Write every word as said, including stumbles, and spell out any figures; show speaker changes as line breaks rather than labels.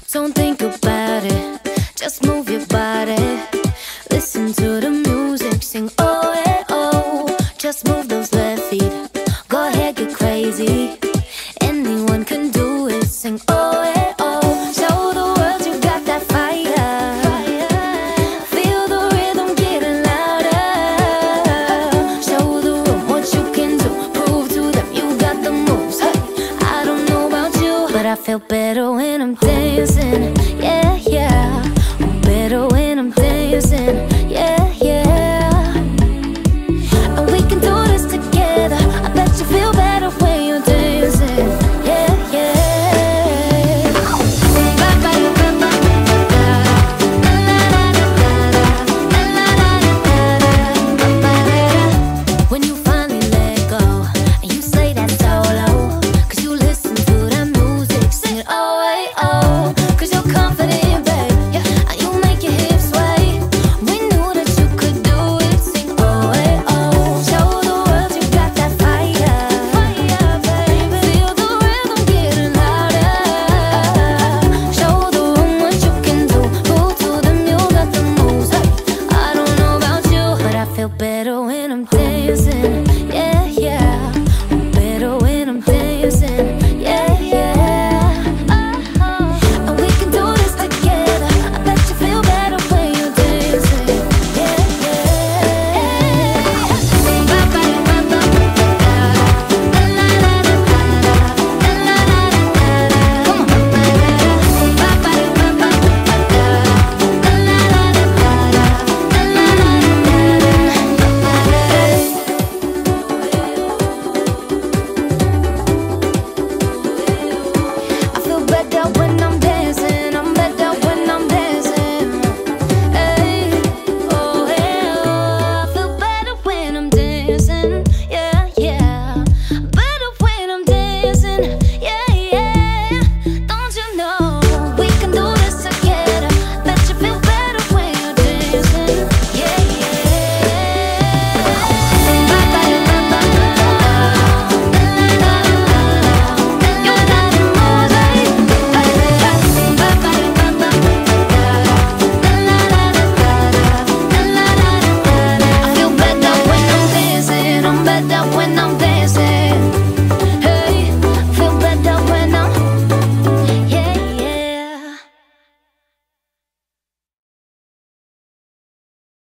Don't think about it, just move your body. Listen to the music, sing oh eh oh. Just move those left feet, go ahead, get crazy. Anyone can do it, sing oh eh oh. Show the world you got that fire. Feel the rhythm getting louder. Show the room what you can do. Prove to them you got the moves. Hey, I don't know about you, but I feel better when I'm dancing, yeah.